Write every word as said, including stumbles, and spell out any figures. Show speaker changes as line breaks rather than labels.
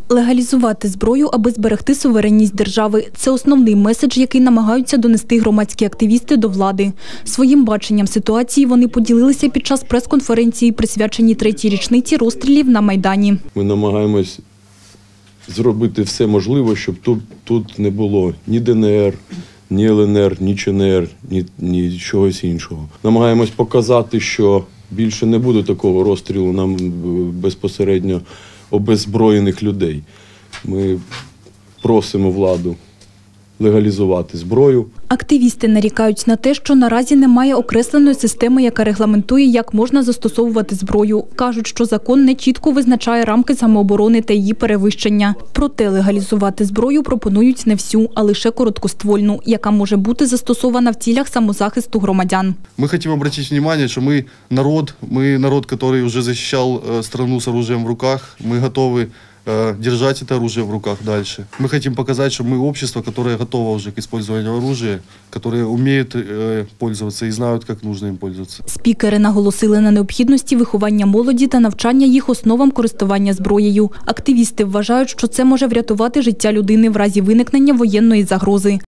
Легалізувати зброю, аби зберегти суверенність держави – це основний меседж, який намагаються донести громадські активісти до влади. Своїм баченням ситуації вони поділилися під час прес-конференції, присвяченій третій річниці розстрілів на Майдані.
Ми намагаємось зробити все можливе, щоб тут, тут не було ні Де Ен Ер, ні Ел Ен Ер, ні Че Ен Ер, ні, ні чогось іншого. Намагаємось показати, що більше не буде такого розстрілу нам безпосередньо обеззброєних людей. Ми просимо владу легалізувати зброю.
Активісти нарікають на те, що наразі немає окресленої системи, яка регламентує, як можна застосовувати зброю. Кажуть, що закон не чітко визначає рамки самооборони та її перевищення. Проте легалізувати зброю пропонують не всю, а лише короткоствольну, яка може бути застосована в цілях самозахисту громадян.
Ми хочемо звернути увагу, що ми народ, ми народ, який вже захищав країну з оружием в руках, ми готові держать это оружие в руках дальше. Мы хотим показать, что мы общество, которое готово уже к использованию оружия, которое умеет э, пользоваться и знают, как нужно им пользоваться.
Спікери наголосили на необхідності виховання молоді та навчання їх основам користування зброєю. Активісти вважають, що це може врятувати життя людини в разі виникнення воєнної загрози.